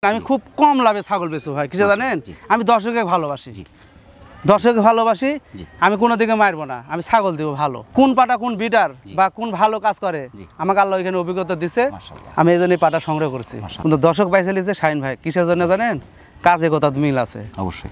আমি খুব কম লাভে ছাগল বেচবো ভাই, কিছু জানেন, আমি দর্শককে ভালোবাসি, দর্শককে ভালোবাসি, আমি কোনো দিকে মারবো না, আমি ছাগল দিব ভালো। কোন পাটা কোন বিটার বা কোন ভালো কাজ করে আমাকে আল্লাহ এখানে অভিজ্ঞতা দিচ্ছে, আমি এই জন্যই পাটা সংগ্রহ করছি। কিন্তু দর্শক পাইছে লিখছে শাহিন ভাই, কিসের জন্য জানেন, কাজে কথা মিল আছে অবশ্যই।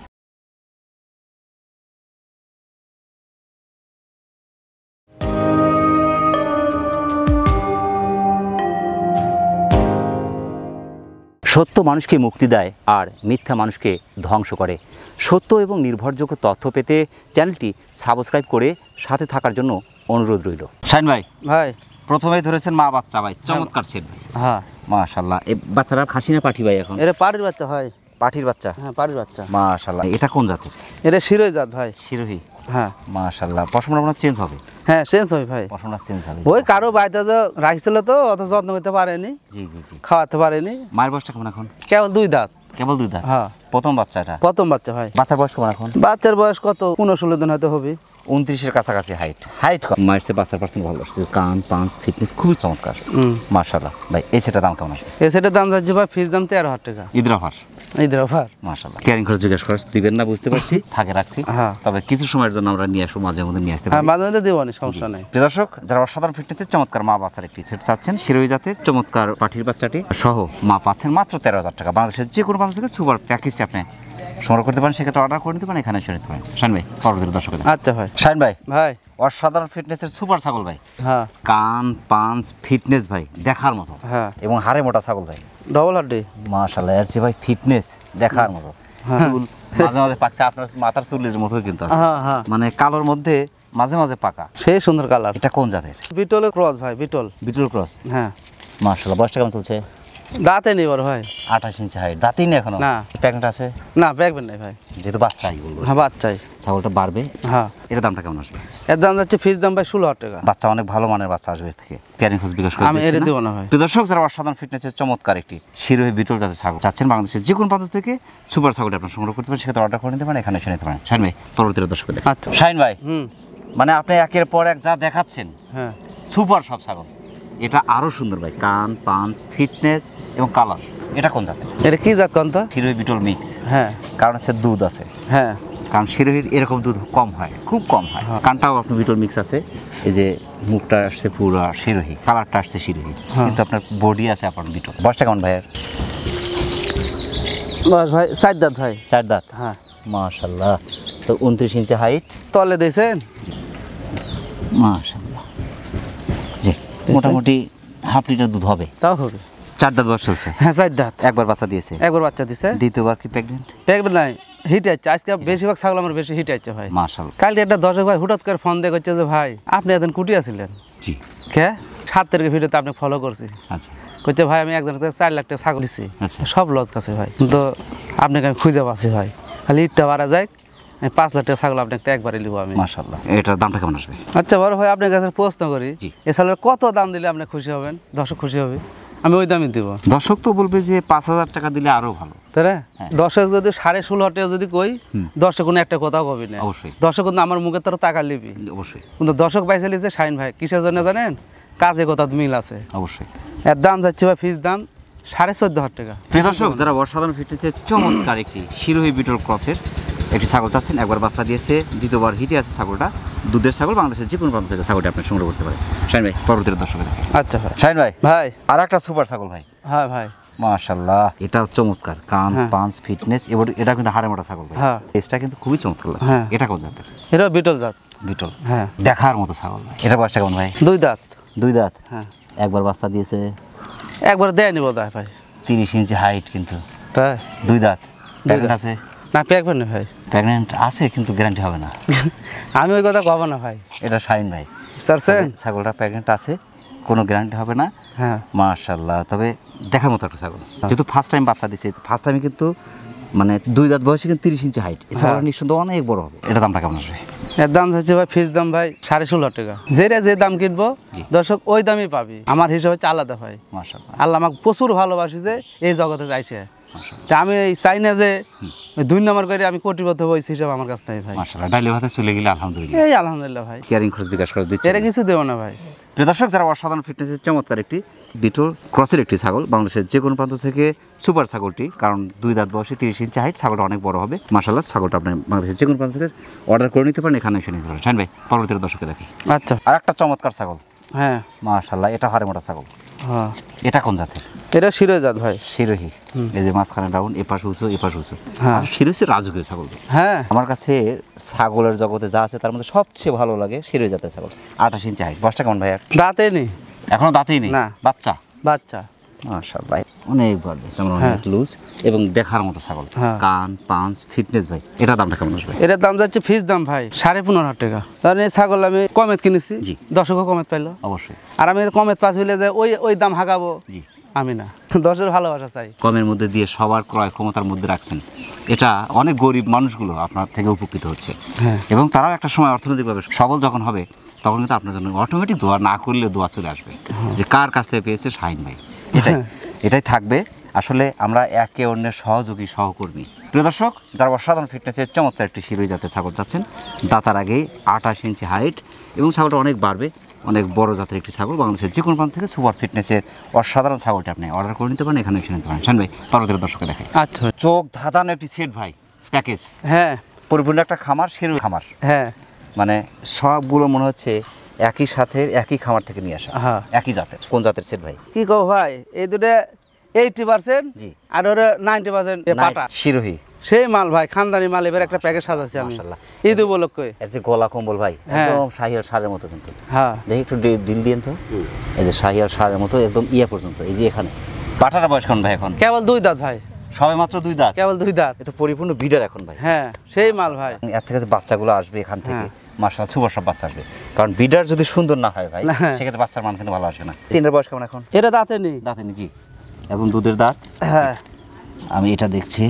সত্য মানুষকে মুক্তি দেয় আর মিথ্যা মানুষকে ধ্বংস করে। সত্য এবং নির্ভরযোগ্য তথ্য পেতে চ্যানেলটি সাবস্ক্রাইব করে সাথে থাকার জন্য অনুরোধ রইল। শাহিন ভাই, ভাই প্রথমেই ধরেছেন মা বাচ্চা ভাই, চমৎকার সেট ভাই। হ্যাঁ মাশাআল্লাহ। এই বাচ্চারা খাসি না পাঠি ভাই? এখন এটা পাটির বাচ্চা হয়। পাঠির বাচ্চা? হ্যাঁ পাটির বাচ্চা। মাশাআল্লাহ। এটা কোন জাতের? এটা শিরোই জাত ভাই। শিরোহী? হ্যাঁ মাশাআল্লাহ। পশমটা মনে চেঞ্জ হবে? হ্যাঁ চেঞ্জ হয় ভাই, পশমটা চেঞ্জ হবে। ওই কারো বাড়িতে রাখছিল তো অত যত্ন করতে পারেনি, জি জি জি। খাওয়াতে পারেনি। মায়ের বয়সটা কেমন এখন? কেবল 2 দাঁত। কেবল 2 দাঁত? হ্যাঁ প্রথম বাচ্চা এটা? প্রথম বাচ্চা ভাই। বাচ্চার বয়স কেমন এখন? বাচ্চার বয়স কত 15-16 দিন হয়তো হবে। 29-এর কাছাকাছি হাইট। হাইট কম, মায়ের চেয়ে বাচ্চার পার্সেন্ট ভালো আসছে। কান পাঁচ ফিটনেস খুবই চমৎকার। মাশাআল্লাহ ভাই। এই সেটার দাম কেমন আসবে? এই সেটার দাম যাচ্ছে ভাই, ফিস দাম 13,000 টাকা। ঈদের অফার? ঈদের অফার। মাশাআল্লাহ। ক্যারিং খরচ জিজ্ঞেস খরচ দিবেন না বুঝতে পারছি, থাকে রাখছি। হ্যাঁ তবে কিছু সময়ের জন্য আমরা নিয়ে আসবো, মাঝে মধ্যে নিয়ে আসতে হ্যাঁ পারি। মাঝে মাঝে দেবো না, সমস্যা নেই। প্রিয় দর্শক, যারা অসাধারণ ফিটনেসের চমৎকার মা বাচ্চার একটি সেট চাচ্ছেন, শিরোহী জাতের চমৎকার পাঠির বাচ্চাটি সহ মা পাচ্ছেন মাত্র 13,000 টাকা। বাংলাদেশের যে কোনো প্রান্ত থেকে সুপার প্যাকেজটি আপনি সংগ্রহ করতে পারেন, সেক্ষেত্রে অর্ডার করে নিতে পারেন, এখানে এসে নিতে পারেন। শাহিন ভাই, পরবর্তী দর্শক। আচ্ছা ভাই। শাহিন ভাই, ভাই অসাধারণ ফিটনেসের সুপার ছাগল ভাই। হ্যাঁ কান পাঁচ ফিটনেস ভাই দেখার মতো। হ্যাঁ এবং হাড়ে মোটা ছাগল ভাই। ডবল হাড্ডি। মাশাআল্লাহ। এর চেয়ে ভাই ফিটনেস দেখার মতো। চুল মাঝে মাঝে পাকছে, আপনার মাথার চুলের মতো কিন্তু আছে। হ্যাঁ হ্যাঁ মানে কালোর মধ্যে মাঝে মাঝে পাকা, সেই সুন্দর কালার। এটা কোন জাতের? বিটলের ক্রস ভাই, বিটল। Beetle cross? হ্যাঁ মাশাআল্লাহ। বয়সটা কেমন চলছে? দাঁতে নেই বড় ভাই। 28 ইঞ্চি হাইট। দাঁতই নেই এখনো? না। প্রেগন্যান্ট আছে? না প্রেগন্যান্ট নাই ভাই, যেহেতু বাচ্চাই বলবো। হ্যাঁ বাচ্চাই। ছাগলটা বাড়বে? হ্যাঁ। এর দামটা কেমন আসবে? এর দাম যাচ্ছে ফিস দাম ভাই 16,000 টাকা। বাচ্চা অনেক ভালো মানের বাচ্চা আসবে এর থেকে। ক্যারিং খোঁজ বিকাশ করে আমি এটা দেবো না ভাই। প্রিয় দর্শক, যারা অসাধারণ ফিটনেসের চমৎকার একটি শিরোহী বিটল জাতের ছাগল চাচ্ছেন, বাংলাদেশের যে কোনো প্রান্ত থেকে সুপার ছাগলটা আপনার সংগ্রহ করতে পারেন, সেক্ষেত্রে অর্ডার করে নিতে পারেন, এখানে এসে নিতে পারেন। শাহিন ভাই, পরবর্তী দর্শক। আচ্ছা শাহিন ভাই, মানে আপনি একের পর এক যা দেখাচ্ছেন হ্যাঁ সুপার সব ছাগল, এটা আরো সুন্দর ভাই। কান পাঁচ ফিটনেস এবং কালার, এটা কোন জাতের? এটা কি জাত কোন তো? শিরোহী বিটল মিক্স। হ্যাঁ কারণ হচ্ছে দুধ আছে। হ্যাঁ কারণ শিরোহীর এরকম দুধ কম হয়, খুব কম হয়। কানটাও আপনার বিটল মিক্স আছে। এই যে মুখটা আসছে পুরো শিরোহী, কালারটা আসছে শিরোহী, কিন্তু আপনার বডি আছে আপনার বিটল। বয়সটা কেমন ভাইয়ের? বস ভাই 4 দাঁত ভাই। 4 দাঁত? হ্যাঁ। মাশাআল্লাহ। তো 29 ইঞ্চি হাইট। তলে দিয়েছেন? মাশাআল্লাহ। জি, মোটামুটি হাফ লিটার দুধ হবে। তাও হবে। 4 দাঁত বয়স চলছে? হ্যাঁ 4 দাঁত। একবার বাচ্চা দিয়েছে? একবার বাচ্চা দিছে। দ্বিতীয়বার কি প্রেগন্যান্ট? প্রেগন্যান্ট নাই, হিট আছে আজকে। বেশিরভাগ ছাগল আমার বেশি হিট আছে ভাই। মাশাআল্লাহ। কালকে একটা দর্শক ভাই হুঠাৎ করে ফোন দিয়ে করছে যে ভাই আপনি এতদিন কুটি আছিলেন? জি। কে 7 তারিখের ভিডিওতে আপনি ফলো করছি। আচ্ছা। করছে ভাই আমি একজনের থেকে 4 লাখ টাকা ছাগল দিছি, আচ্ছা। সব লস গেছে ভাই, কিন্তু আপনাকে আমি খুঁজে পাচ্ছি ভাই, খালি ইটটা বাড়া যায়, আমি 5 লাখ টাকা ছাগল আপনাকে একবারই নিব আমি। মাশাআল্লাহ। এটার দামটা কেমন আসবে? আচ্ছা বড় ভাই, আপনার কাছে প্রশ্ন করি, জি। এ ছাগলের কত দাম দিলে আপনি খুশি হবেন, দর্শক খুশি হবে? আমি ওই দামই দিব। দর্শক তো বলবে যে 5,000 টাকা দিলে আরো ভালো, তাই না? হ্যাঁ। দর্শক যদি 16,500 টাকা যদি কই, দর্শক কোনো একটা কথা কবি না। অবশ্যই। দর্শক কিন্তু আমার মুখে তো টাকা লিবি, অবশ্যই। কিন্তু দর্শক পাইছে লিখছে শাহিন ভাই, কিসের জন্য জানেন, কাজে কথা মিল আছে। অবশ্যই। এর দাম যাচ্ছে ভাই ফিস দাম 14,500 টাকা। প্রিয় দর্শক, যারা অসাধারণ ফিটনেসের চমৎকার একটি শিরোহী বিটল ক্রসের একটি ছাগল চাচ্ছেন, একবার বাচ্চা দিয়েছে, দ্বিতীয়বার হিটে আছে ছাগলটা, দুধের ছাগল, বাংলাদেশের যে কোনো প্রান্ত থেকে ছাগলটা আপনি সংগ্রহ করতে পারেন। শাহিন ভাই, পরবর্তী দর্শক। আচ্ছা ভাই। শাহিন ভাই, ভাই আর একটা সুপার ছাগল ভাই। হ্যাঁ ভাই। মাশাআল্লাহ। এটাও চমৎকার, কান পাঁচ ফিটনেস, এবং এটা কিন্তু হাড়ে মোটা ছাগল ভাই। হ্যাঁ। টেস্টটা কিন্তু খুবই চমৎকার লাগছে। হ্যাঁ। এটা কোন জাতের? এটা বিটল জাত। বিটল? হ্যাঁ। দেখার মতো ছাগল ভাই। এটা বয়সটা কেমন ভাই? 2 দাঁত। 2 দাঁত? হ্যাঁ। একবার বাচ্চা দিয়েছে? একবার দেয় নিব দায় ভাই। 30 ইঞ্চি হাইট, কিন্তু তাই 2 দাঁত? প্রেগন্যান্ট দাঁত। আছে? না প্রেগন্যান্ট না ভাই। প্রেগন্যান্ট আছে, কিন্তু গ্যারান্টি হবে না। আমি ওই কথা কব না ভাই। এটা শাহিন ভাই, স্যারছেন ছাগলটা প্রেগন্যান্ট আছে, কোনো গ্যারান্টি হবে না। হ্যাঁ। মাশাআল্লাহ। তবে দেখার মতো একটা ছাগল, যেহেতু ফার্স্ট টাইম বাচ্চা দিচ্ছে, ফার্স্ট টাইমে কিন্তু মানে 2 দাঁত বয়সে কিন্তু 30 ইঞ্চি হাইট, এই ছাগলটা নিঃসন্দেহে অনেক বড় হবে। এটা দামটা কেমন আসবে? এর দাম হচ্ছে ভাই ফিস দাম ভাই 16,500 টাকা। যেটা যে দাম কিনবো দর্শক ওই দামই পাবি, আমার হিসাব হচ্ছে আলাদা ভাই। মাশাআল্লাহ। আল্লাহ আমাকে প্রচুর ভালোবাসি যে এই জগতে যাইছে, তা আমি এই চাই না যে ওই 2 নম্বর করে আমি কোটিপতি হইছি হিসাব আমার কাছ থেকে ভাই। মাশাআল্লাহ, ডাইলে ভাতে চলে গেলে আলহামদুলিল্লাহ। এই আলহামদুলিল্লাহ ভাই, কেয়ারিং খরচ বিকাশ করে দিচ্ছে। এরা কিছু দেব না ভাই। প্রিয় দর্শক, যারা অসাধারণ ফিটনেসের চমৎকার একটি বিটল ক্রসের একটি ছাগল, বাংলাদেশের যে কোনো প্রান্ত থেকে সুপার ছাগলটি, কারণ 2 দাঁত বয়সে 30 ইঞ্চি হাইট, ছাগলটা অনেক বড় হবে। মাশাআল্লাহ, ছাগলটা আপনি বাংলাদেশের যে কোনো প্রান্ত থেকে অর্ডার করে নিতে পারেন, এখানে এসে নিতে পারেন। শাহিন ভাই, পরবর্তী দর্শকে দেখি আচ্ছা। আর একটা চমৎকার ছাগল। হ্যাঁ মাশাআল্লাহ, এটা হাড়ে মোটা ছাগল। হ্যাঁ, এটা কোন জাতের? এটা শিরোজাত ভাই। শিরোহী। এই যে মাঝখানে ডাউন, এপাশ উঁচু এপাশ উঁচু। হ্যাঁ। শিরোহী রাজকীয় ছাগল। হ্যাঁ, আমার কাছে ছাগলের জগতে যা আছে তার মধ্যে সবচেয়ে ভালো লাগে শিরোহী জাতের ছাগল। 28 ইঞ্চি হাইট। বয়সটা কেমন ভাই? দাঁতে নেই এখনো দাঁতেই নেই? না। বাচ্চা? বাচ্চা। মাশাআল্লাহ, অনেক বড়, অনেক লুজ এবং দেখার মতো ছাগল। হ্যাঁ। কান পাঁচ ফিটনেস ভাই। এটা দামটা কেমন আসবে? এটার দাম যাচ্ছে ফিস দাম ভাই 15,500 টাকা। তাহলে এই ছাগল আমি কমেত কিনেছি, জি। দর্শকও কমেত পাইলো। অবশ্যই। আর আমি কমেত পাস হইলে যে ওই দাম হাঁকাবো, জি। আমি না। দর্শকের ভালোবাসা চাই। কমের মধ্যে দিয়ে সবার ক্রয় ক্ষমতার মধ্যে রাখছেন, এটা অনেক গরিব মানুষগুলো আপনার থেকে উপকৃত হচ্ছে। হ্যাঁ। এবং তারাও একটা সময় অর্থনৈতিকভাবে সবল যখন হবে, তখন কিন্তু আপনার জন্য অটোমেটিক দোয়া না করলে দোয়া চলে আসবে যে কার কাছ থেকে পেয়েছে শাহিন ভাই। এটাই থাকবে। আসলে আমরা একে অন্যের সহযোগী, সহকর্মী। প্রিয় দর্শক, যারা অসাধারণ ফিটনেসের চমৎকার একটি শিরোহী জাতের ছাগল যাচ্ছেন, দাঁতার আগেই 28 ইঞ্চি হাইট এবং ছাগলটা অনেক বাড়বে, অনেক বড় জাতের একটি ছাগল, বাংলাদেশের যে কোনো প্রান্ত থেকে সুপার ফিটনেসের অসাধারণ ছাগলটি আপনি অর্ডার করে নিতে পারেন, এখানে এসে নিতে পারেন। শাহিন ভাই, পরবর্তী দর্শকে দেখাই। আচ্ছা। চোখ ধাঁধানো একটি সেট ভাই, প্যাকেজ। হ্যাঁ পরিপূর্ণ একটা খামার, শিরোহী খামার। হ্যাঁ মানে সবগুলো মনে হচ্ছে একই সাথে একই খামার থেকে নিয়ে আসা, হ্যাঁ। একই জাতের। কোন জাতের সেট ভাই? কি কও ভাই, এই দুটো 80% জি। আর ওরা 90% পাটা। শিরোহী সেই মাল ভাই, খানদানি মাল। এবার একটা প্যাকেজ সাজাচ্ছি আমি মাশাআল্লাহ। ঈদ উপলক্ষে। এর যে গলা কম্বল ভাই, হ্যাঁ। একদম শাহিয়াল ষাঁড়ের মতো কিন্তু। হ্যাঁ দেখি একটু ডিল দিয়েন তো। এই যে শাহিয়াল ষাঁড়ের মতো একদম ইয়ে পর্যন্ত, এই যে এখানে। পাঠাটা বয়স কেমন ভাই এখন? কেবল 2 দাঁত ভাই, সবে মাত্র 2 দাঁত। কেবল 2 দাঁত। এ তো পরিপূর্ণ বিডার এখন ভাই। হ্যাঁ সেই মাল ভাই। এর থেকে যে বাচ্চাগুলো আসবে এখান থেকে, হ্যাঁ। মাশাআল্লাহ সুপার সব বাচ্চা আসবে। কারণ বিডার যদি সুন্দর না হয় ভাই, না। সেক্ষেত্রে বাচ্চার মান কিন্তু ভালো আসবে না। তিনের বয়স কেমন এখন? এটা দাঁতে নেই। দাঁতে জি, এবং দুধের দাঁত। হ্যাঁ আমি এটা দেখছি,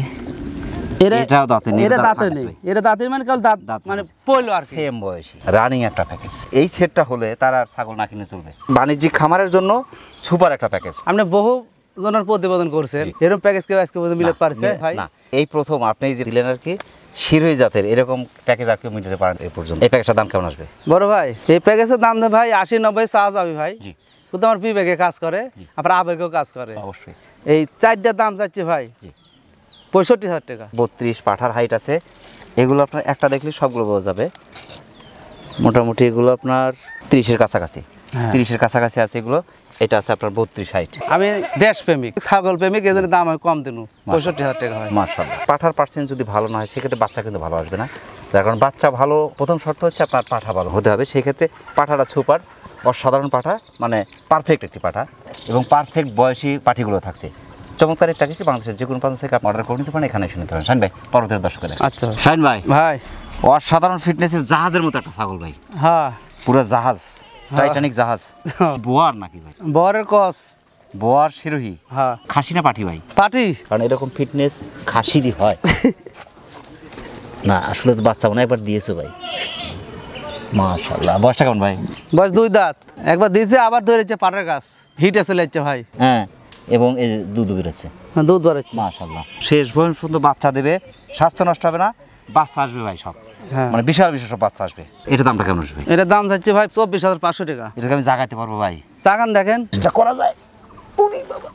এটাও দাঁতে নেই। এটা দাঁতে নেই। এটা দাঁতে মানে কাল দাঁত দাঁত মানে নেই। পয়লো আর কি। সেম বয়সী রানিং একটা প্যাকেজ। এই সেটটা হলে তার আর ছাগল না কিনে চলবে। বাণিজ্যিক খামারের জন্য সুপার একটা প্যাকেজ। আপনি বহু জনের প্রতিবেদন করছেন, এরকম প্যাকেজ কেউ আজকে পর্যন্ত মিলাতে পারছে ভাই? না, এই প্রথম আপনি যে দিলেন আর কি শিরোহী জাতের এরকম প্যাকেজ আর কেউ মিটাতে পারেন এই পর্যন্ত। এই প্যাকেজটার দাম কেমন আসবে? বড় ভাই, এই প্যাকেজের দাম দেয় ভাই 80-90 চা যাবে ভাই। জি। কিন্তু আমার বিবেকে কাজ করে, আবার আবেগেও কাজ করে। অবশ্যই। এই 4টার দাম চাচ্ছি ভাই জি। 65,000 টাকা। 32 পাঠার হাইট আছে। এগুলো আপনার একটা দেখলে সবগুলো বোঝা যাবে। মোটামুটি এগুলো আপনার 30-এর কাছাকাছি। হ্যাঁ। 30-এর কাছাকাছি আছে এগুলো। এটা আছে আপনার 32 হাইট। আমি দেশপ্রেমিক, ছাগল প্রেমিক, এদের দাম আমি কম দিনু, 65,000 টাকা হয়। মাশাআল্লাহ। পাঠার পার্সেন্ট যদি ভালো না হয়, সেক্ষেত্রে বাচ্চা কিন্তু ভালো আসবে না। তার কারণ বাচ্চা ভালো, প্রথম শর্ত হচ্ছে আপনার পাঠা ভালো হতে হবে। সেই ক্ষেত্রে পাঠাটা সুপার, অসাধারণ পাঠা, মানে পারফেক্ট একটি পাঠা, এবং পারফেক্ট বয়সী পাঠিগুলো থাকছে। চমৎকার একটা কিছু বাংলাদেশের যে কোনো প্রান্ত থেকে আপনি অর্ডার করে নিতে পারেন, এখানে এসে নিতে পারেন। শাহিন ভাই, পরবর্তী দর্শকের। আচ্ছা শাহিন ভাই, ভাই। অসাধারণ ফিটনেসের জাহাজের মতো একটা ছাগল ভাই, হ্যাঁ পুরো জাহাজ, টাইটানিক জাহাজ। বোয়ার নাকি ভাই? বরের কস। বোয়ার শিরোহী। হ্যাঁ খাসি না পাঠি ভাই? পাটি। কারণ এরকম ফিটনেস খাসিরই হয়। না আসলে তো বাচ্চা মনে হয় একবার দিয়েছো ভাই। মাশাআল্লাহ। বয়সটা কেমন ভাই? বয়স 2 দাঁত। একবার দিয়েছে, আবার ধরেছে পাটের গাছ, হিটে চলে যাচ্ছে ভাই। হ্যাঁ, এবং এই যে দুধ বেরোচ্ছে। হ্যাঁ, দুধ বাড়াচ্ছে। মাশাআল্লাহ। শেষ পর্যন্ত বাচ্চা দেবে, স্বাস্থ্য নষ্ট হবে না, বাচ্চা আসবে ভাই সব। হ্যাঁ। মানে বিশাল বিশাল সব বাচ্চা আসবে। এটা দামটা কেমন আসবে? এটার দাম চাচ্ছে ভাই 24,500 টাকা। এটাকে আমি জাগাইতে পারবো ভাই? চাগান দেখেন। এটা করা যায়? ওরে বাবা,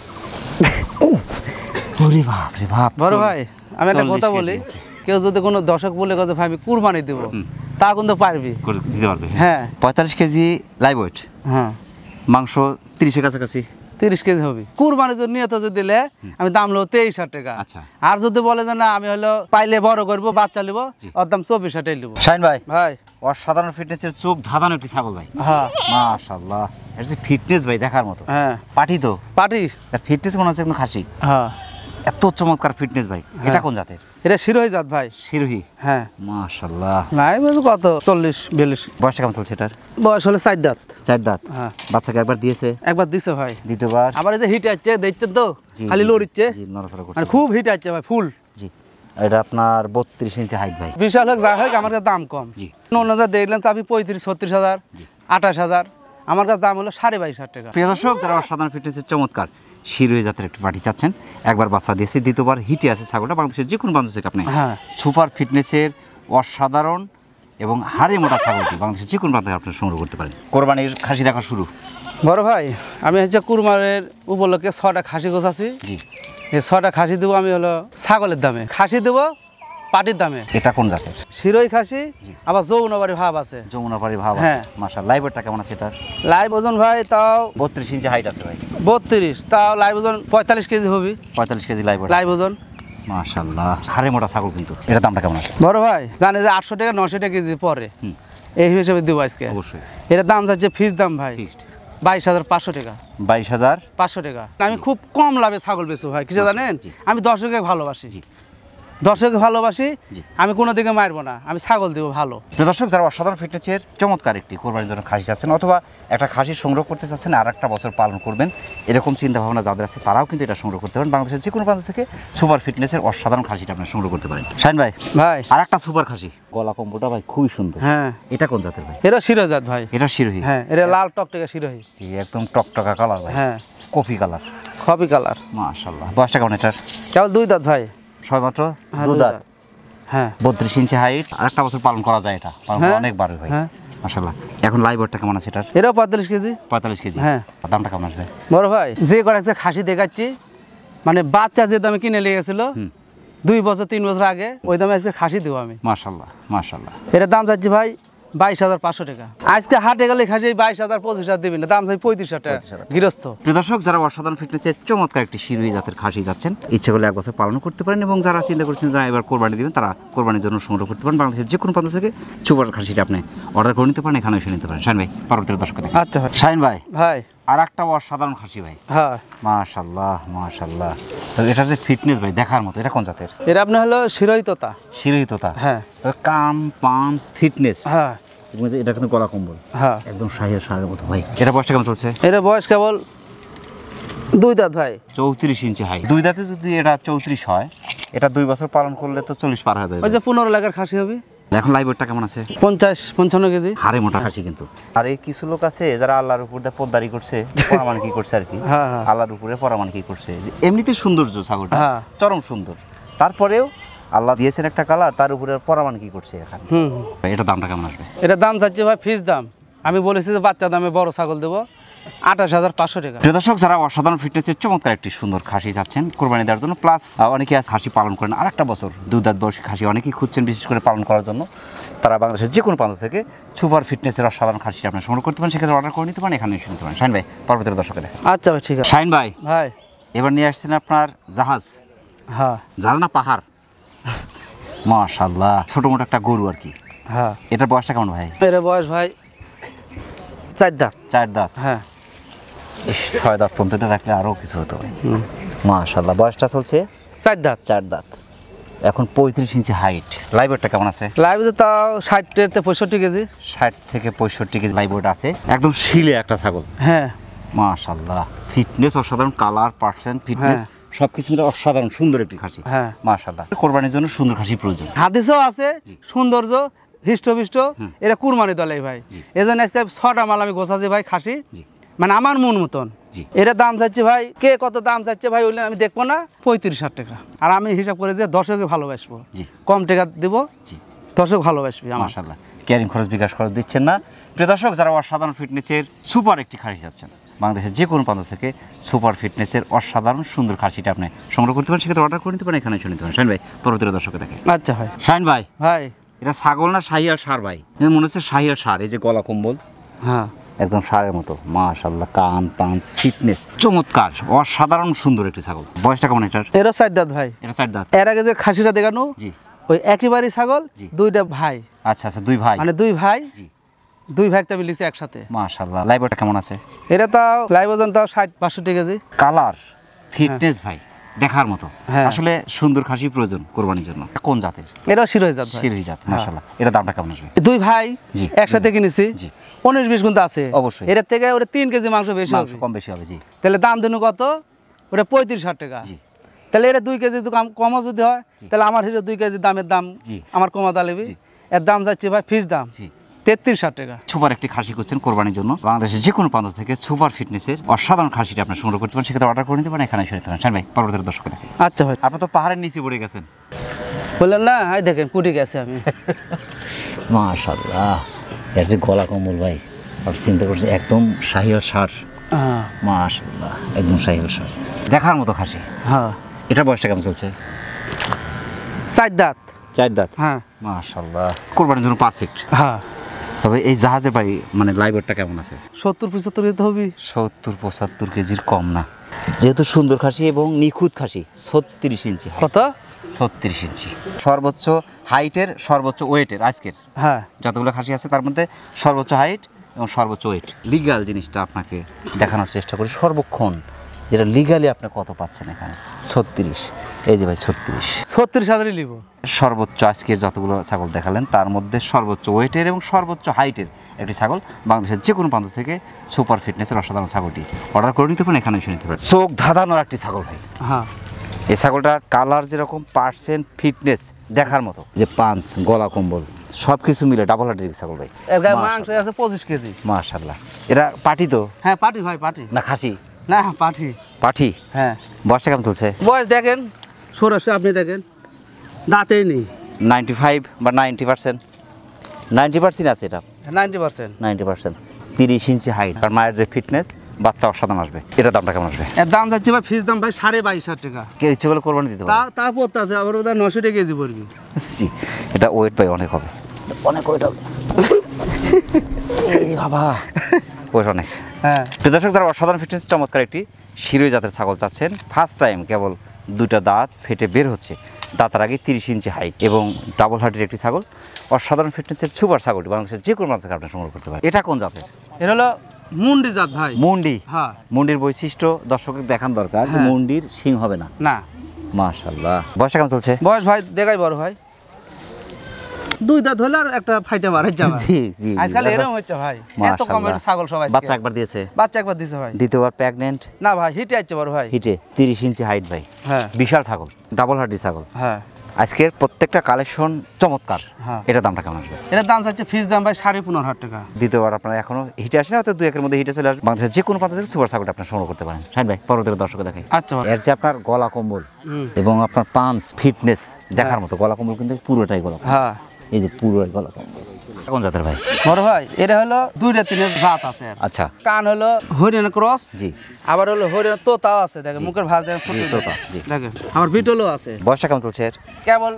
ওরে বাপ রে বাপ। বড় ভাই, আমি একটা 40 কথা কেজি বলি, আছে। কেউ যদি কোনো দর্শক বলে কথা ভাই আমি কুরবানি দেবো, তা কিন্তু পারবি। করে দিতে পারবে? হ্যাঁ 45 কেজি লাইভ ওয়েট, হ্যাঁ, মাংস 30-এর কাছাকাছি। 30 কেজি হবে। কুরবানি যদি নিয়ত যদি দিলে আমি দাম নেবো 23,000 টাকা। আচ্ছা। আর যদি বলে যে না আমি হলো পাইলে বড় করবো, বাচ্চা নেবো, ওর দাম 24,000 টাকা নেবো। শাহিন ভাই, ভাই অসাধারণ ফিটনেসের চোখ ধাঁধানো একটি ছাগল ভাই। হ্যাঁ মাশাআল্লাহ। এর যে ফিটনেস ভাই দেখার মতো। হ্যাঁ পাটি তো, পাটি। তার ফিটনেস মনে হচ্ছে একদম খাসি। হ্যাঁ এত চমৎকার ফিটনেস ভাই। এটা কোন জাতের? এটা শিরোহী জাত ভাই। শিরোহী। হ্যাঁ মাশাআল্লাহ। নাই বলবো কত 40-42 বয়সটা কেমন চলছে এটার? বয়স হলে 4 দাঁত। 4 দাঁত। হ্যাঁ বাচ্চাকে একবার দিয়েছে? একবার দিছে ভাই। দ্বিতীয়বার? আবার এই যে হিট আসছে দেখছেন তো, জি, খালি জি, লড়িচ্ছে, জি, নড়াচড়া করছে। মানে খুব হিট আসছে ভাই, ফুল। জি। এটা আপনার 32 ইঞ্চি হাইট ভাই। বিশাল হোক যা হোক, আমার কাছে দাম কম। জি। অন্য যা দেখলেন চাবি 35-36,000, 28,000, আমার কাছে দাম হলো 22,500 টাকা। প্রিয় দর্শক, যারা অসাধারণ ফিটনেসের চমৎকার শিরোহী জাতের একটি পাঠি চাচ্ছেন, একবার বাচ্চা দিয়েছে, দ্বিতীয়বার হিটে আছে ছাগলটা। বাংলাদেশের যে কোনো প্রান্ত থেকে আপনি হ্যাঁ সুপার ফিটনেসের অসাধারণ এবং হাড়ে মোটা ছাগলটি বাংলাদেশের যে কোনো প্রান্ত থেকে আপনি সংগ্রহ করতে পারেন। কোরবানির খাসি দেখা শুরু। বড় ভাই, আমি হচ্ছে কুরবানের উপলক্ষে 6টা খাসি গোছাছি। জি, এই 6টা খাসি দেবো আমি হলো ছাগলের দামে, খাসি দেবো পাটির দামে। এটা কোন জাতের? শিরোই খাসি, আবার যৌনবাড়ি ভাব আছে। যমুনাপাড়ি ভাব। হ্যাঁ। মাশাআল্লাহ। লাইভেরটা কেমন আছে এটা? লাইভ ওজন ভাই তাও 32 ইঞ্চি হাইট আছে ভাই। 32, তাও লাইভ ওজন 45 কেজি হবে। 45 কেজি লাইভ। লাইভ ওজন মাশাআল্লাহ, হাড়ে মোটা ছাগল কিন্তু। এটা দামটা কেমন আছে? বড় ভাই জানে যে 800 টাকা 900 টাকা কেজি পরে, হুম। এই হিসেবে দেবো আজকে। অবশ্যই। এটার দাম যাচ্ছে ফিক্স দাম ভাই ফিক্সড 22,500 টাকা। 22,500 টাকা। আমি খুব কম লাভে ছাগল বেচবো ভাই, কিছু জানেন, জি। আমি দর্শককে ভালোবাসি। জি। দর্শককে ভালোবাসি, জি। আমি কোনো দিকে মারবো না, আমি ছাগল দেবো ভালো। প্রিয় দর্শক, যারা অসাধারণ ফিটনেসের চমৎকার একটি কোরবানির জন্য খাসি চাচ্ছেন অথবা একটা খাসি সংগ্রহ করতে চাচ্ছেন আর একটা বছর পালন করবেন, এরকম চিন্তা ভাবনা যাদের আছে তারাও কিন্তু এটা সংগ্রহ করতে পারেন। বাংলাদেশের যে কোনো প্রান্ত থেকে সুপার ফিটনেসের অসাধারণ খাসিটা আপনি সংগ্রহ করতে পারেন। শাহিন ভাই, ভাই আর একটা সুপার খাসি, গলা কম্বোটা ভাই খুবই সুন্দর। হ্যাঁ, এটা কোন জাতের ভাই? এটা শিরোজাত ভাই। এটা শিরোহী। হ্যাঁ, এটা লাল টকটকে শিরোহী। জি, একদম টকটকা কালার ভাই। হ্যাঁ, কফি কালার। খবি কালার। মাশাআল্লাহ। বয়সটা কেমন এটার? কেবল 2 দাঁত ভাই। সবেমাত্র হ্যাঁ, 2 2 দাঁত। দাঁত। হ্যাঁ 32 ইঞ্চি হাইট, আর একটা বছর পালন করা যায়, এটা পালন করা হ্যাঁ। অনেক বার ভাই। হ্যাঁ। মাশাআল্লাহ। এখন লাইভ ওয়েটটা কেমন আছে এটার? এটাও 45 কেজি। 45 কেজি। হ্যাঁ। আর দামটা কেমন আসবে? বড় ভাই, যে কয়েকটা খাসি দেখাচ্ছি, মানে বাচ্চা যে দামে কিনে লেগেছিল হুম। 2 বছর 3 বছর আগে, ওই দামে আজকে খাসি দেবো আমি। মাশাআল্লাহ মাশাআল্লাহ। এটার দাম যাচ্ছে ভাই 22,500 টাকা। আজকে হাটে গেলে খাসি 22,000 25,000 দিবেন না, দাম চাই 35,000 টাকা 35,000 গৃহস্থ। প্রিয় দর্শক, যারা অসাধারণ ফিটনেসের চমৎকার একটি শিরোহী জাতের খাসি যাচ্ছেন, ইচ্ছে করলে এক বছর পালন করতে পারেন, এবং যারা চিন্তা করছেন যারা এবার কোরবানি দিবেন তারা কোরবানির জন্য সংগ্রহ করতে পারেন। বাংলাদেশের যে কোনো প্রান্ত থেকে সুপার খাসিটা আপনি অর্ডার করে নিতে পারেন, এখানে এসে নিতে পারেন। শাহিন ভাই, পরবর্তী দর্শক দেখেন। আচ্ছা ভাই। শাহিন ভাই, ভাই আর একটা অসাধারণ খাসি ভাই। হ্যাঁ, মাশাআল্লাহ মাশাআল্লাহ। তো এটার যে ফিটনেস ভাই দেখার মতো। এটা কোন জাতের? এটা আপনার হলো শিরোই তোতা। শিরোহী তোতা। হ্যাঁ কান পাঞ্চ ফিটনেস। হ্যাঁ এটা কিন্তু গলা কম্বল, হ্যাঁ। একদম শাহের সারের মতো ভাই। এটা বয়সটা কেমন চলছে? এটা বয়স কেবল 2 দাঁত ভাই। 34 ইঞ্চি হাই। 2 দাঁতে যদি এটা 34 হয়, এটা 2 বছর পালন করলে তো 40 পার হয়ে ওই যাবে। যে 15 লাখের খাসি হবে। এখন লাইভ ওয়েটটা কেমন আছে? 50-55 কেজি। হাড়ে মোটা খাসি কিন্তু। আর এই কিছু লোক আছে যারা আল্লাহর উপর দিয়ে পোদ্দারি করছে, পরামান কি করছে আর কি, হ্যাঁ, হ্যাঁ। আল্লাহর উপরে পরামান কি করছে, যে এমনিতে সৌন্দর্য ছাগলটা, হ্যাঁ। চরম সুন্দর, তারপরেও আল্লাহ দিয়েছেন একটা কালার, তার উপরে পরামান কি করছে এখানে। হুম। এটা দামটা কেমন আসবে? এটার দাম চাচ্ছে ভাই ফিক্স দাম, আমি বলেছি যে বাচ্চা দামে বড় ছাগল দেবো 28,500 টাকা। প্রিয় দর্শক, যারা অসাধারণ ফিটনেসের চমৎকার একটি সুন্দর খাসি চাচ্ছেন কোরবানি দেওয়ার জন্য, প্লাস অনেকে খাসি পালন করেন আর একটা বছর 2 দাঁত বয়সী খাসি অনেকেই খুঁজছেন বিশেষ করে পালন করার জন্য, তারা বাংলাদেশের যে কোনো প্রান্ত থেকে সুপার ফিটনেসের অসাধারণ খাসি আপনি সংগ্রহ করতে পারেন, সেক্ষেত্রে অর্ডার করে নিতে পারেন, এখানে এসে নিতে পারেন। শাহিন ভাই, পরবর্তী দর্শকে দেখেন। আচ্ছা ভাই, ঠিক আছে। শাহিন ভাই, ভাই এবার নিয়ে আসছেন আপনার জাহাজ, হ্যাঁ জাহাজ না পাহাড়। মাশাআল্লাহ, ছোট মোটো একটা গরু আর কি। হ্যাঁ। এটার বয়সটা কেমন ভাই? এর বয়স ভাই 4 দাঁত। 4 দাঁত। হ্যাঁ। 6 দাঁত পর্যন্ত এটা রাখলে আরও কিছু হতো ভাই। মাশাআল্লাহ। বয়সটা চলছে 4 দাঁত। 4 দাঁত। এখন 35 ইঞ্চি হাইট। লাইভটা কেমন আছে? লাইভ তাও 60-65 কেজি। 60 থেকে 65 কেজি লাইভ আছে, একদম শিলে একটা ছাগল। হ্যাঁ। মাশাআল্লাহ, ফিটনেস অসাধারণ, কালার পার্সেন্ট ফিটনেস সবকিছু মিলে অসাধারণ সুন্দর একটি খাসি। হ্যাঁ। মাশাআল্লাহ, কোরবানির জন্য সুন্দর খাসি প্রয়োজন। হাদিসও আছে সৌন্দর্য হৃষ্টপুষ্ট, এটা কুরবানি দলে ভাই। এজন্য আজকে 6টা মাল আমি গোছাছি ভাই খাসি, মানে আমার মন মতন। এটা দাম চাচ্ছে ভাই, কে কত দাম চাচ্ছে ভাই ওইলে আমি দেখবো না, 35,000 টাকা। আর আমি হিসাব করে যে দর্শকে ভালোবাসবো, কম টাকা দেবো, দর্শক ভালোবাসবি আমার। মাশাআল্লাহ, ক্যারিং খরচ বিকাশ খরচ দিচ্ছেন না। প্রিয় দর্শক, যারা অসাধারণ ফিটনেসের সুপার একটি খাসি চাচ্ছেন, বাংলাদেশের যে কোনো প্রান্ত থেকে সুপার ফিটনেসের অসাধারণ সুন্দর খাসিটা আপনি সংগ্রহ করতে পারেন, সেক্ষেত্রে অর্ডার করে নিতে পারেন, এখানে এসে নিতে পারেন। শাহিন ভাই, পরবর্তী দর্শকে দেখেন। আচ্ছা ভাই। শাহিন ভাই, ভাই এটা ছাগল না শাহিয়াল ষাঁড় ভাই? মনে হচ্ছে শাহিয়াল ষাঁড়। এই যে গলা কম্বল, হ্যাঁ একদম ষাঁড়ের মতো। মাশাআল্লাহ, কান পাঞ্চ ফিটনেস চমৎকার, অসাধারণ সুন্দর একটি ছাগল। বয়সটা কেমন এটার? এরও 4 দাঁত ভাই। এটা 4 দাঁত। এর আগে যে খাসিটা দেখানো, জি, ওই একইবারই ছাগল, 2টা ভাই, আচ্ছা আচ্ছা, 2 ভাই, মানে 2 ভাই, জি। 2 ভাই একটা মিলিছে একসাথে। মাশাআল্লাহ। লাইভটা কেমন আছে? এটা তাও লাইভ ওজন তাও 60-62 কেজি। কালার ফিটনেস ভাই দেখার মতো। হ্যাঁ। আসলে সুন্দর খাসি প্রয়োজন কোরবানির জন্য। কোন জাতের? এটাও শিরোই জাত ভাই। শিরোহী জাত। মাশাআল্লাহ। এটা দামটা কেমন আসবে? 2 ভাই জি। একসাথে কিনেছি, জি। 19-20 গুণ আছে অবশ্যই। এর থেকে ওটা 3 কেজি মাংস বেশি মাংস হবে। কম বেশি হবে, জি। তাহলে দাম দিন কত? ওটা 35,000 টাকা। জি। তাহলে এটা 2 কেজি কমও যদি হয়, তাহলে আমার হিসেবে 2 কেজি দামের দাম জি। আমার কমা দালিবি। জি। এর দাম যাচ্ছে ভাই ফিক্স দাম জি। 33,000 টাকা। সুপার একটি খাসি করছেন কোরবানির জন্য, বাংলাদেশের যে কোনো প্রান্ত থেকে সুপার ফিটনেসের অসাধারণ খাসিটা আপনার সংগ্রহ করতে পারেন, সেক্ষেত্রে অর্ডার করে নিতে পারেন, এখানে এসে নিতে পারেন। শাহিন ভাই পরবর্তী দর্শক দেখেন। আচ্ছা ভাই, আপনি তো পাহাড়ের নিচে পড়ে গেছেন। বললেন না, হাই দেখেন কুটি গেছে আমি। মাশাআল্লাহ, এর যে গলা কম্বল ভাই, আপনি চিন্তা করছেন একদম শাহিওয়াল ষাঁড়। হ্যাঁ মাশাআল্লাহ, একদম শাহিওয়াল ষাঁড়, দেখার মতো খাসি। হ্যাঁ, এটা বয়সটা কেমন চলছে? 4 দাঁত। 4 দাঁত। হ্যাঁ মাশাআল্লাহ, কোরবানির জন্য পারফেক্ট। হ্যাঁ। তবে এই জাহাজের ভাই মানে লাইভটা কেমন আছে? 70-75 দিতে হবে। 70-75 কেজির কম না, যেহেতু সুন্দর খাসি এবং নিখুঁত খাসি। 36 ইঞ্চি height। কত? 36 ইঞ্চি সর্বোচ্চ হাইটের, সর্বোচ্চ ওয়েটের আজকের হ্যাঁ, যতগুলো খাসি আছে তার মধ্যে সর্বোচ্চ হাইট এবং সর্বোচ্চ ওয়েট। লিগাল জিনিসটা আপনাকে দেখানোর চেষ্টা করি সর্বক্ষণ, যেটা লিগালি আপনি কত পাচ্ছেন এখানে। 36, এই যে ভাই 36। 36,000 নিব। সর্বোচ্চ আজকের যতগুলো ছাগল দেখালেন তার মধ্যে সর্বোচ্চ ওয়েটের এবং সর্বোচ্চ হাইটের একটি ছাগল, বাংলাদেশের যে কোনো প্রান্ত থেকে সুপার ফিটনেসের অসাধারণ ছাগলটি অর্ডার করে নিতে পারেন, এখানে এসে নিতে পারেন। চোখ ধাঁধানোর একটি ছাগল ভাই। হ্যাঁ, এই ছাগলটার কালার যেরকম, পার্সেন্ট ফিটনেস দেখার মতো, যে পাঞ্চ, গলা কম্বল সব কিছু মিলে ডাবল হার্টের ছাগল ভাই। এর গায়ে মাংস আছে 25 কেজি। মাশাআল্লাহ, এরা পাটি তো হ্যাঁ পাটি ভাই, পাটি না খাসি? না পাটি। পাঠি। হ্যাঁ, বয়সটা কেমন চলছে? বয়স দেখেন, সরাসরি আপনি দেখেন, দাঁতেই নেই। 95 বা 90%? 90% আছে এটা। 90%। 90%। 30 ইঞ্চি হাইট আর মায়ের যে ফিটনেস, বাচ্চা অসাধারণ আসবে। এটা দামটা কেমন আসবে? এর দাম যাচ্ছে ভাই, ফিস দাম ভাই 22,500 টাকা। কেউ ইচ্ছে করলে কোরবানি দিতে তা পারে। তা পড়তে আছে আবার ওটা 900 টাকা কেজি পড়বি। জি, এটা ওয়েট ভাই অনেক হবে, অনেক ওয়েট হবে। এই বাবা, ওয়েট অনেক। হ্যাঁ, প্রিয় দর্শক, যারা অসাধারণ ফিটনেস চমৎকার একটি শিরোই জাতের ছাগল চাচ্ছেন, ফার্স্ট টাইম কেবল 2টা দাঁত ফেটে বের হচ্ছে, দাঁতার আগে 30 ইঞ্চি হাইট এবং ডাবল হার্টের একটি ছাগল, অসাধারণ ফিটনেসের সুপার ছাগলটি বাংলাদেশের যে কোনো প্রান্ত থেকে আপনি সংগ্রহ করতে পারেন। এটা কোন জাতের? এটা হলো মুন্ডি জাত ভাই। মুন্ডি। হ্যাঁ। মুন্ডির বৈশিষ্ট্য দর্শকের দেখান দরকার, যে হ্যাঁ। মুন্ডির শিং হবে না। না, মাশাআল্লাহ। বয়সটা কেমন চলছে? বয়স ভাই দেখাই বড় ভাই, 2 দাঁত হলে আর একটা ফাইটে বাড়াই যাবে। জি জি, আজকাল এরকম হচ্ছে ভাই, এত কমের ছাগল সবাই। বাচ্চা একবার দিয়েছে? বাচ্চা একবার দিছে ভাই। দ্বিতীয়বার প্রেগনেন্ট? না ভাই, হিটে আসছে বড় ভাই। হিটে 30 ইঞ্চি হাইট ভাই। হ্যাঁ বিশাল ছাগল, ডাবল হার্ডি ছাগল। হ্যাঁ আজকের প্রত্যেকটা কালেকশন চমৎকার। হ্যাঁ। এটা দামটা কেমন আসবে? এটার দাম চাচ্ছে ফিস দাম ভাই 15,500 টাকা। দ্বিতীয়বার আপনারা এখনো হিটে আসেন, হয়তো 2-1 এর মধ্যে হিটে চলে আসবে। বাংলাদেশের যে কোনো প্রান্ত থেকে সুপার ছাগলটা আপনার সংগ্রহ করতে পারেন। শাহিন ভাই পরবর্তী দর্শক দেখেন। আচ্ছা ভাই। এর যে আপনার গলা কম্বল হুম। এবং আপনার পাঞ্চ ফিটনেস দেখার মতো, গলা কম্বল কিন্তু পুরোটাই গলা কম্বল। হ্যাঁ, এই যে পুরোটাই গলা কম্বল। কোন জাতের ভাই? বড় ভাই এটা হলো 2-3 জাত আছে এর। আচ্ছা। কান হলো হরিয়ানা ক্রস। জি। আবার হলো হরিয়ানা তোতাও আছে, দেখেন মুখের ভাঁজ দেখেন ছোট জি, তোতা, জি। দেখেন। আবার বিটলও আছে। বয়সটা কেমন চলছে এর? কেবল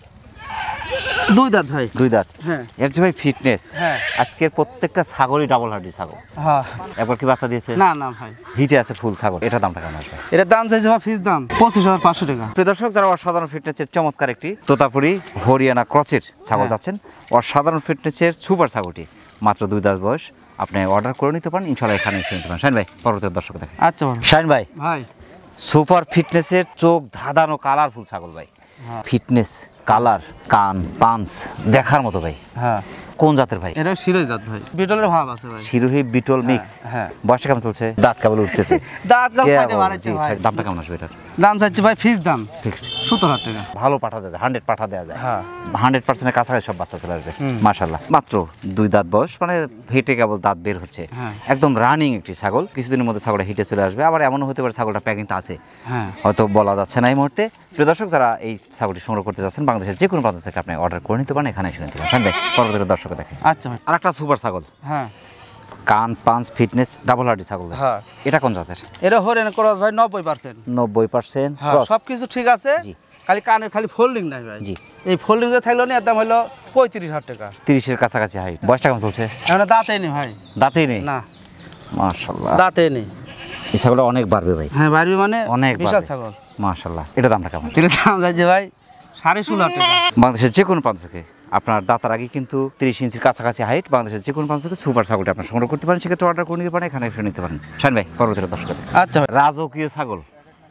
2 দাঁত ভাই। 2 দাঁত। হ্যাঁ এর যে ভাই ফিটনেস, হ্যাঁ আজকের প্রত্যেকটা ছাগলই ডাবল হার্ডি ছাগল। হ্যাঁ। একবার কি বাচ্চা দিয়েছে? না না ভাই, হিটে আছে ফুল ছাগল। এটা দামটা কেমন আসবে? এটার দাম চাইছে ভাই ফিস দাম 25,500 টাকা। প্রিয় দর্শক, যারা অসাধারণ ফিটনেসের চমৎকার একটি তোতাপুরি হরিয়ানা ক্রসের ছাগল হ্যাঁ। যাচ্ছেন, অসাধারণ ফিটনেসের সুপার ছাগলটি, মাত্র 2 দাঁত বয়স, আপনি অর্ডার করে নিতে পারেন, ইনশাল্লাহ এখানে এসে নিতে পারেন। শাহিন ভাই পরবর্তী দর্শক দেখেন। আচ্ছা ভাই। শাহিন ভাই, ভাই সুপার ফিটনেসের চোখ ধাঁধানো কালারফুল ছাগল ভাই। হ্যাঁ। ফিটনেস, কালার, কান, পাঞ্চ দেখার মতো ভাই। হ্যাঁ, কোন জাতের ভাই? এটা শিরোই জাত ভাই, বিটলের ভাব আছে ভাই। শিরোহী বিটল মিক্স। হ্যাঁ। বয়সটা কেমন চলছে? দাঁত কেবল উঠতেছে। দাঁত কাল ফাটে কেবল, বাড়াচ্ছে জি, ভাই। দামটা কেমন আসবে এটার? দাম চাইছে ভাই ফিস দাম ফিক্সড। 17,000 টাকা। ভালো পাঠা দেওয়া যায়, 100 পাঠা দেওয়া যায়। হ্যাঁ। 100% কাছাকাছি সব বাচ্চা চলে আসবে। হুম। মাশাআল্লাহ। মাত্র 2 দাঁত বয়স, মানে হেঁটে কেবল দাঁত বের হচ্ছে। হ্যাঁ। একদম রানিং একটি ছাগল। কিছুদিনের মধ্যে ছাগলটা হিটে চলে আসবে, আবার এমনও হতে পারে ছাগলটা প্যাকিংটা আছে, হ্যাঁ। হয়তো বলা যাচ্ছে না এই মুহূর্তে। প্রিয় দর্শক, যারা এই ছাগলটি সংগ্রহ করতে যাচ্ছেন, বাংলাদেশের যে কোনো প্রান্ত থেকে আপনি অর্ডার করে নিতে পারেন, এখানে এসে নিতে পারেন। শাহিন ভাই পরবর্তী দর্শক দেখেন। আচ্ছা ভাই। আর একটা সুপার ছাগল, হ্যাঁ কান, পাঞ্চ, ফিটনেস, ডাবল হার্ডি ছাগল ভাই। হ্যাঁ। এটা কোন জাতের? এটা হরিয়ানা ক্রস ভাই 90%। 90% হ্যাঁ, ক্রস। সবকিছু ঠিক আছে, জি। খালি কানের খালি ফোল্ডিং নাই ভাই। জি। এই ফোল্ডিং যে থাকলো না, এর দাম হলো 35,000 টাকা। 30-এর কাছাকাছি হাইট। বয়সটা কেমন চলছে? এখন দাঁতেই নেই ভাই। দাঁতেই নেই? না, মাশাআল্লাহ। দাঁতেই নেই। এই ছাগলটা অনেক বাড়বে ভাই। হ্যাঁ বাড়বি মানে অনেক বিশাল বাড়বে। ছাগল। মাশাআল্লাহ। এটা দামটা কেমন? এটার দাম যাচ্ছে ভাই 16,500 টাকা। বাংলাদেশের যে কোনো প্রান্ত থেকে আপনার দাঁতার আগে কিন্তু 30 ইঞ্চির কাছাকাছি হাইট, বাংলাদেশের যে কোনো প্রান্ত থেকে সুপার ছাগলটি আপনার সংগ্রহ করতে পারেন, সেক্ষেত্রে অর্ডার করে নিতে পারেন, এখানে এসে নিতে পারেন। শাহিন ভাই পরবর্তী দর্শক দেখেন। আচ্ছা ভাই। রাজকীয় ছাগল,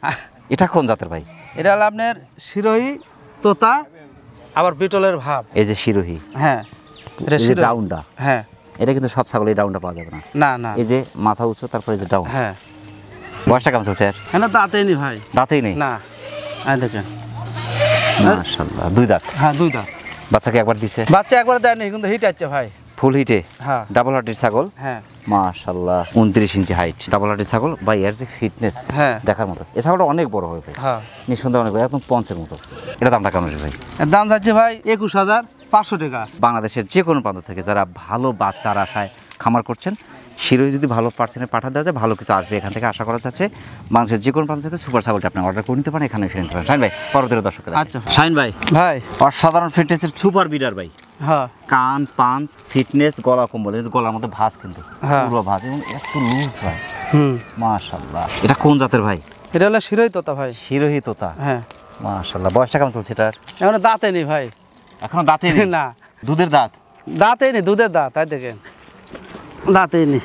এটা কোন জাতের ভাই? এটা হলো আপনার শিরোহী তোতা, আবার বিটলের ভাব। এই যে শিরোহী, হ্যাঁ এটা এই যে শিরোহী। ডাউনটা, হ্যাঁ। এটা কিন্তু সব ছাগল এই ডাউনটা পাওয়া যাবে না। না না। এই যে মাথা উঁচু, তারপরে এই যে ডাউন। হ্যাঁ। বয়সটা কেমন চলছে? এখন দাঁতেই নেই ভাই। দাঁতেই নেই? না। আয় দেখেন। মাশাআল্লাহ। 2 দাঁত। হ্যাঁ 2 দাঁত। বাচ্চাকে একবার দিছে? বাচ্চা একবার দেয়নি, কিন্তু হিট আছে ভাই। ফুল হিটে হ্যাঁ ডাবল হার্টের ছাগল, হ্যাঁ মাশাআল্লাহ 29 ইঞ্চি হাইট ডাবল হার্টের ছাগল বা এর যে ফিটনেস হ্যাঁ দেখার মতো। এই ছাগলটা অনেক বড় হবে ভাই, হ্যাঁ নিঃসন্দেহে অনেক বড়, একদম পঞ্চের মতো। এটা দামটা কেমন আছে ভাই? এর দাম যাচ্ছে ভাই 21,500 টাকা। বাংলাদেশের যে কোনো প্রান্ত থেকে যারা ভালো বাচ্চার আশায় খামার করছেন, শিরোই যদি ভালো পার্সেন্টে পাঠা দেওয়া যায় ভালো কিছু আসবে এখান থেকে আশা করা যাচ্ছে। বাংলাদেশের যে কোনো প্রান্ত থেকে সুপার ছাগলটা আপনি অর্ডার করে নিতে পারেন, এখানে এসে নিতে পারেন। শাহিন ভাই পরবর্তী দর্শকের আচ্ছা শাহিন ভাই ভাই অসাধারণ ফিটনেসের সুপার বিডার ভাই, হ্যাঁ কান পাঞ্চ ফিটনেস গলা কম্বল, এই যে গলার মধ্যে ভাঁজ কিন্তু হ্যাঁ। পুরো ভাঁজ এবং এত লুজ ভাই, হুম মাশাআল্লাহ। এটা কোন জাতের ভাই? এটা হলো শিরোই তোতা ভাই। শিরোহী তোতা, হ্যাঁ মাশাআল্লাহ। বয়সটা কেমন চলছে এটার? এখন দাঁতে নেই ভাই। এখনো দাঁতে নেই? না দুধের দাঁত? দাঁতে নেই, দুধের দাঁত, তাই দেখেন দাঁতে নেই,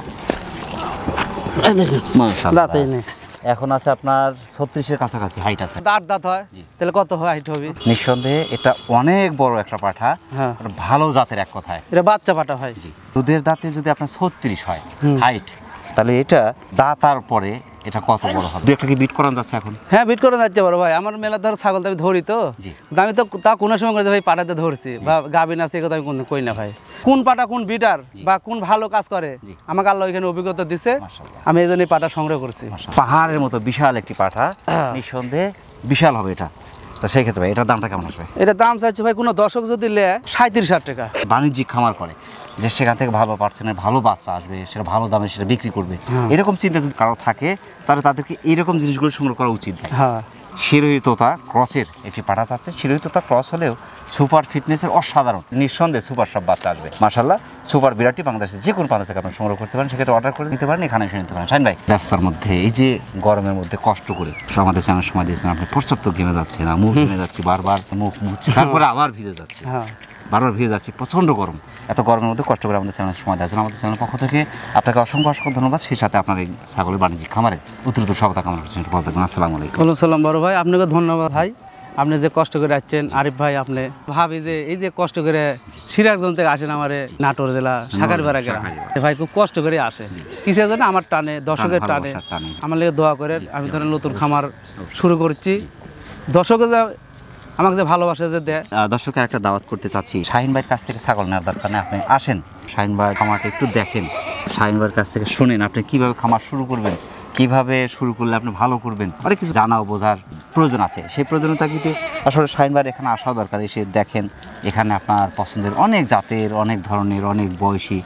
এই দেখেন মাশাআল্লাহ। দাঁতে নেই। এখন আছে আপনার 36-এর কাছাকাছি হাইট আছে। দাঁত হয় তাহলে কত হাইট হবে? নিঃসন্দেহে এটা অনেক বড় একটা পাঠা, হ্যাঁ একটা ভালো জাতের এক কথায়। এটা বাচ্চা পাটা ভাই। দুধের দাঁতে যদি আপনার 36 হয় হুম। হাইট, তাহলে এটা দাঁতার পরে এটা কত বড় হবে? দু একটা কি বিট করানো যাচ্ছে এখন? হ্যাঁ বিট করে যাচ্ছে বড় ভাই। আমার মেলা ধর ছাগল তো আমি ধরি তো, জি। কিন্তু আমি তো তা কোনো সময় করে ভাই পাটাতে ধরছি বা গাবিন আছে, কথা আমি কোনো কই না ভাই। কোন পাটা কোন বিটার বা কোন ভালো কাজ করে জি। আমাকে আল্লাহ এখানে অভিজ্ঞতা দিছে, মাশাআল্লাহ। আমি এই জন্য পাটা সংগ্রহ করছি। পাহাড়ের মতো বিশাল একটি পাঠা, হ্যাঁ। নিঃসন্দেহে বিশাল হবে এটা। তো সেই ক্ষেত্রে ভাই এটার দামটা কেমন আসবে? এটা দাম চাইছে ভাই কোনো দর্শক যদি লে 37,000 টাকা। বাণিজ্যিক খামার করে যে সেখান থেকে ভালো পার্সেন্টের ভালো বাচ্চা আসবে, সেটা ভালো দামে সেটা বিক্রি করবে, হ্যাঁ। এরকম চিন্তা যদি কারো থাকে তাহলে তাদেরকে এইরকম জিনিসগুলো সংগ্রহ করা উচিত। হ্যাঁ শিরোহী তোতা ক্রসের একটি পাঠা আছে। শিরোহী তোতা ক্রস হলেও সুপার ফিটনেসের অসাধারণ, নিঃসন্দেহে সুপার সব বাচ্চা আসবে মাশাআল্লাহ। সুপার বিরাটটি বাংলাদেশের যে কোনো প্রান্ত থেকে আপনি সংগ্রহ করতে পারেন, সেক্ষেত্রে অর্ডার করে নিতে পারেন, এখানে এসে নিতে পারেন। শাহিন ভাই রাস্তার মধ্যে এই যে গরমের মধ্যে কষ্ট করে আমাদের চ্যানেল সময় দিয়েছেন, আপনি পর্যাপ্ত ঘেমে যাচ্ছে না, মুখ ঘেমে যাচ্ছে, বারবার মুখ মুছছে, তারপরে আবার ভিজে যাচ্ছে, হ্যাঁ বারবার ভিজে যাচ্ছে, প্রচণ্ড গরম। এত গরমের মধ্যে কষ্ট করে আমাদের চ্যানেল সময় দেওয়ার জন্য আমাদের চ্যানেলের পক্ষ থেকে আপনাকে অসংখ্য অসংখ্য ধন্যবাদ। সেই সাথে আপনার এই ছাগলের বাণিজ্যিক খামারে অতিরিক্ত স্বাগত কামনা করছেন। ভালো থাকবেন, আসসালামু আলাইকুম। ওয়ালাইকুম সালাম বড় ভাই, আপনাকে ধন্যবাদ ভাই। আপনি যে কষ্ট করে আসছেন, আরিফ ভাই আপনি ভাবি যে এই যে কষ্ট করে সিরাজগঞ্জ থেকে আসেন আমার নাটোর জেলা সাকারপাড়া গ্রাম, ভাই খুব কষ্ট করে আসে কিসের জন্য? আমার টানে, দর্শকের টানে, ভালোবাসার টানে। আমার লেগে দোয়া করে আমি ধরেন নতুন খামার শুরু করছি। দর্শকের যে আমাকে যে ভালোবাসা যে দেয়। দর্শকের একটা দাওয়াত করতে চাচ্ছি, শাহিন ভাইয়ের কাছ থেকে ছাগল নেওয়ার দরকার নেই, আপনি আসেন শাহিন ভাই খামারটা একটু দেখেন, শাহিন ভাইয়ের কাছ থেকে শুনেন আপনি কিভাবে খামার শুরু করবেন, কিভাবে শুরু করলে আপনি ভালো করবেন, অনেক কিছু জানা ও বোঝার প্রয়োজন আছে। সেই প্রয়োজনীয়তা কিন্তু আসলে শাহিন ভাইয়ের এখানে আসাও দরকার। এসে দেখেন এখানে আপনার পছন্দের অনেক জাতের, অনেক ধরনের, অনেক বয়সী,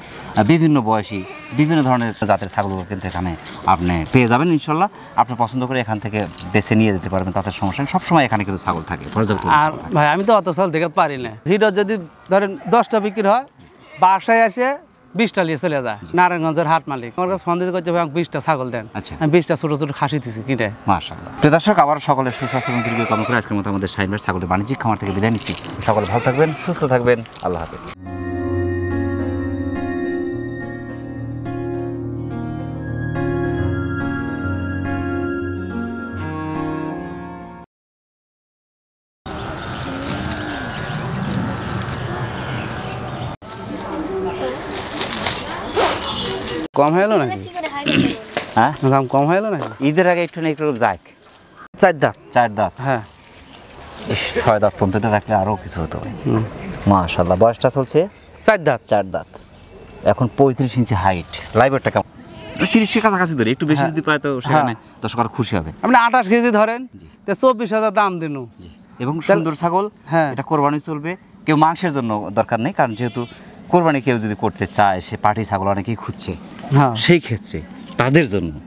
বিভিন্ন ধরনের জাতের ছাগলগুলো কিন্তু এখানে আপনি পেয়ে যাবেন ইনশাল্লাহ। আপনি পছন্দ করে এখান থেকে বেছে নিয়ে যেতে পারবেন, তাতে সমস্যা নেই। সবসময় এখানে কিন্তু ছাগল থাকে, পর্যাপ্ত আর ভাই আমি তো অত ছাগল দেখাতে পারি না। ভিডিও যদি ধরেন 10টা বিক্রি হয়, বাসায় আসে 20টা নিয়ে চলে যায়। নারায়ণগঞ্জের হাট মালিক আমার কাছে ফোন দিতে করছে ভাই 20টা ছাগল দেন। আচ্ছা। আমি 20টা ছোট ছোট খাসি দিছি কিনে। মাশাআল্লাহ। প্রিয় দর্শক, আবার সকলের সুস্বাস্থ্য এবং দীর্ঘ কামনা করে আজকের মতো আমাদের শাহিন ভাইয়ের ছাগলের বাণিজ্যিক খামার থেকে বিদায় নিচ্ছি। সকলে ভালো থাকবেন, সুস্থ থাকবেন, আল্লাহ হাফেজ। কম হয়ে গেলো নাকি? হ্যাঁ, দাম কম হয়ে গেলো নাকি? ঈদের আগে একটু না একটু যাক। 4 দাঁত। 4 দাঁত, হ্যাঁ 6 দাঁত পর্যন্ত রাখলে আরও কিছু হতো। মাশাআল্লাহ। বয়সটা চলছে 4 দাঁত। 4 দাঁত, এখন 35 ইঞ্চি হাইট। লাইভেরটা কেমন? 30-এর কাছাকাছি ধরে, একটু বেশি যদি পায় তো সেখানে দর্শক আরো খুশি হবে। আপনি 28 কেজি ধরেন, তো 24,000 দাম দিন। এবং সুন্দর ছাগল, হ্যাঁ এটা কোরবানি চলবে। কেউ মাংসের জন্য দরকার নেই, কারণ যেহেতু কোরবানি কেউ যদি করতে চায়, সে পাটি ছাগল অনেকেই খুঁজছে, হ্যাঁ সেই ক্ষেত্রে তাদের জন্য